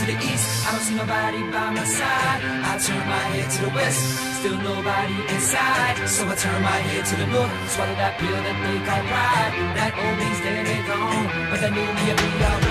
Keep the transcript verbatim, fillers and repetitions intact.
to the east, I don't see nobody by my side. I turn my head to the west, still nobody inside. So I turn my head to the north, swallow that pill that they call pride. That old me's dead and gone, but that new me'll be alright.